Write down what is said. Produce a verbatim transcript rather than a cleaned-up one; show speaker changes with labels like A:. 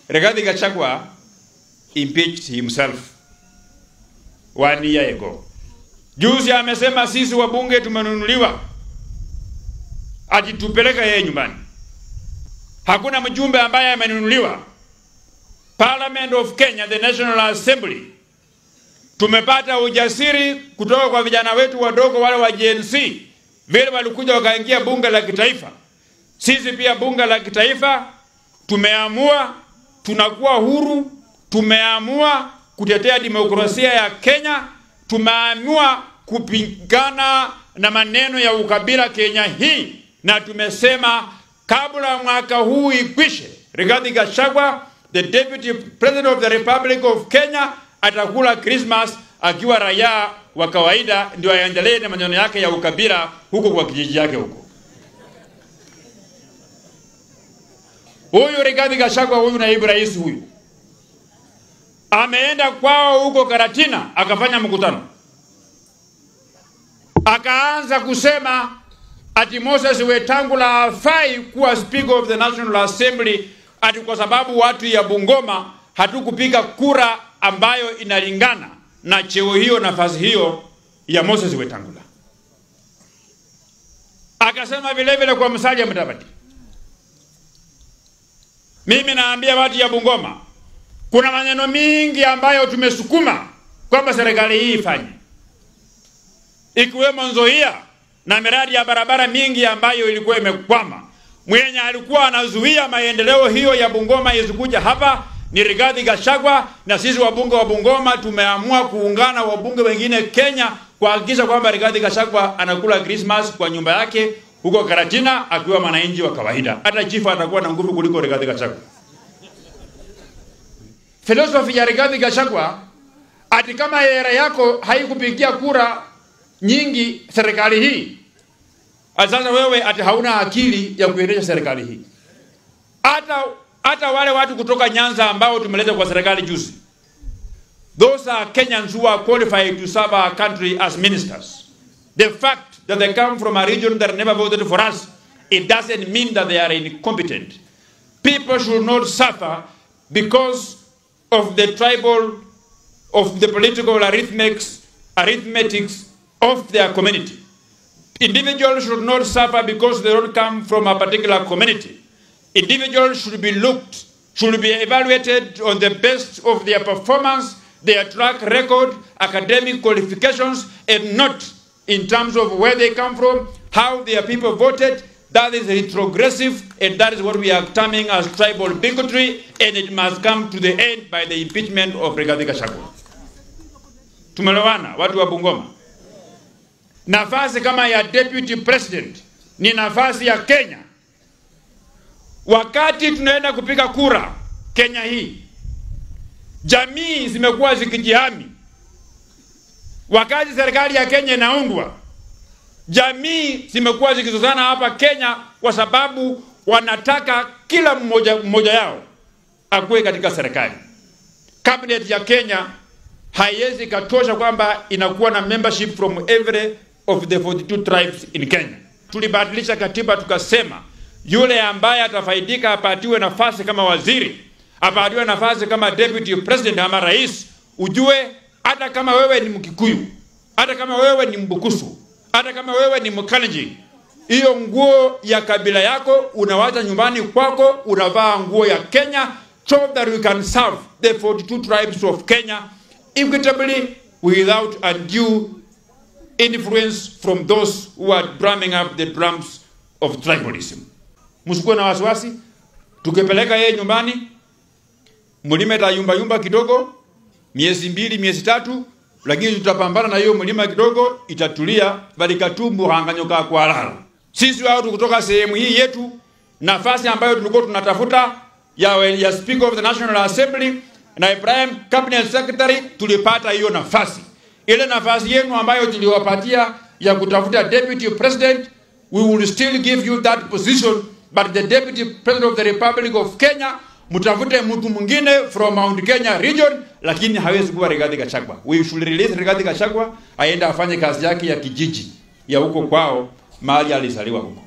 A: Rigathi Gachagua impeached himself one year ago. Juzi amesema sisi wabunge tumenunuliwa, ati tupeleka yeye nyumbani. Hakuna mjumbe ambaye amenunuliwa. Parliament of Kenya, the National Assembly, tumepata ujasiri kutoka kwa vijana wetu wadogo wale wa Gen Z, vile walikuja wakaingia bunge la kitaifa. Sisi pia bunge la kitaifa tumeamua tunakuwa huru, tumeamua kutetea demokrasia ya Kenya, tumeamua kupigana na maneno ya ukabila Kenya hii, na tumesema kabla mwaka huu ikwishe, Rigathi Gachagua, the Deputy President of the Republic of Kenya, atakula Christmas akiwa raia wa kawaida, ndio aendelee na maneno yake ya ukabila huko kwa kijiji yake huko. Huyu Rigathi Gachagua, huyu naibu rais huyu, ameenda kwao huko Karatina akafanya mkutano. Akaanza kusema ati Moses Wetangula hafai kuwa Speaker of the National Assembly, ati kwa sababu watu ya Bungoma hatukupiga kura ambayo inalingana na cheo hiyo, nafasi hiyo ya Moses Wetangula. Akasema vile vile kwa Musalia Mudavadi, mimi naambia watu ya Bungoma, kuna maneno mingi ambayo tumesukuma kwamba serikali hii ifanye, ikiwemo Nzoia na miradi ya barabara mingi ambayo ilikuwa imekwama. Mwenye alikuwa anazuia maendeleo hiyo ya Bungoma isikuja hapa ni Rigathi Gachagua, na sisi wabunge wa Bungoma tumeamua kuungana wabunge wengine Kenya kuhakikisha kwamba Rigathi Gachagua anakula Christmas kwa nyumba yake huko Karatina akiwa mwananchi wa kawaida. Hata chifu atakuwa na nguvu kuliko Rigathi Gachagua. Philosophy ya Rigathi Gachagua ati kama era yako haikupigia kura nyingi serikali hii, sasa wewe ati hauna akili ya kuendesha serikali hii. Hata hata wale watu kutoka Nyanza ambao tumeleta kwa serikali juzi, those are Kenyans who are qualified to serve our country as ministers. The fact that they come from a region that never voted for us, it doesn't mean that they are incompetent. People should not suffer because of the tribal, of the political arithmetics, arithmetics of their community. Individuals should not suffer because they don't come from a particular community. Individuals should be looked, should be evaluated on the best of their performance, their track record, academic qualifications, and not in terms of where they come from, how their people voted. That is retrogressive, and that is what we are terming as tribal bigotry, and it must come to the end by the impeachment of Rigathi Gachagua. Tumelewana watu wa Bungoma. Nafasi kama ya Deputy President ni nafasi ya Kenya. Wakati tunaenda kupiga kura Kenya hii, jamii zimekuwa zikijihami. Wakati serikali ya Kenya inaundwa, jamii zimekuwa zikizozana hapa Kenya kwa sababu wanataka kila mmoja mmoja yao akuwe katika serikali. Cabinet ya Kenya haiwezi katosha kwamba inakuwa na membership from every of the forty-two tribes in Kenya. Tulibadilisha katiba tukasema yule ambaye atafaidika apatiwe nafasi kama waziri, apatiwe nafasi kama deputy president ama rais. Ujue hata kama wewe ni Mkikuyu, hata kama wewe ni Mbukusu, hata kama wewe ni Mkalenjin, hiyo nguo ya kabila yako unawacha nyumbani kwako, unavaa nguo ya Kenya, so that we can serve the forty-two tribes of Kenya equitably without undue influence from those who are drumming up the drums of tribalism. Musikuwe na wasiwasi, tukipeleka yeye nyumbani, mlima itayumba yumba kidogo, miezi mbili, miezi tatu, lakini tutapambana na hiyo mlima kidogo, itatulia, bali katumbu hanganyoka kwa lala. Sisi watu kutoka sehemu hii yetu, nafasi ambayo tulikuwa tunatafuta ya, ya Speaker of the National Assembly na Ibrahim Cabinet Secretary, tulipata hiyo nafasi. Ile nafasi yenu ambayo tuliwapatia ya kutafuta Deputy President, we will still give you that position, but the Deputy President of the Republic of Kenya, mutafute mtu mwingine from Mount Kenya region, lakini hawezi kuwa Rigathi Gachagua. We should release Rigathi Gachagua, aende afanye kazi yake ya kijiji ya huko kwao, mahali alizaliwa huko.